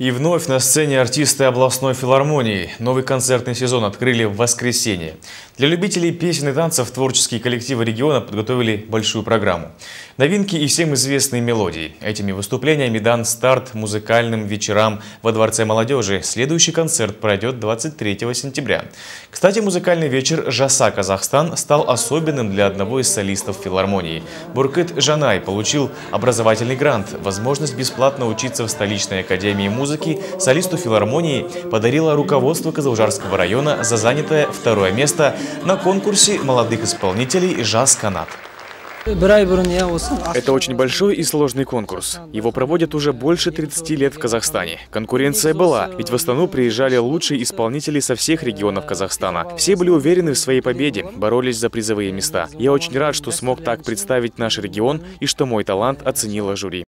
И вновь на сцене артисты областной филармонии. Новый концертный сезон открыли в воскресенье. Для любителей песен и танцев творческие коллективы региона подготовили большую программу. Новинки и всем известные мелодии. Этими выступлениями дан старт музыкальным вечерам во Дворце молодежи. Следующий концерт пройдет 23 сентября. Кстати, музыкальный вечер «Жаса Казахстан» стал особенным для одного из солистов филармонии. Буркыт Жанай получил образовательный грант. Возможность бесплатно учиться в столичной академии музыки солисту филармонии подарило руководство Кызылжарского района за занятое второе место на конкурсе молодых исполнителей «Жас Канат». Это очень большой и сложный конкурс. Его проводят уже больше 30 лет в Казахстане. Конкуренция была, ведь в Астану приезжали лучшие исполнители со всех регионов Казахстана. Все были уверены в своей победе, боролись за призовые места. Я очень рад, что смог так представить наш регион и что мой талант оценило жюри.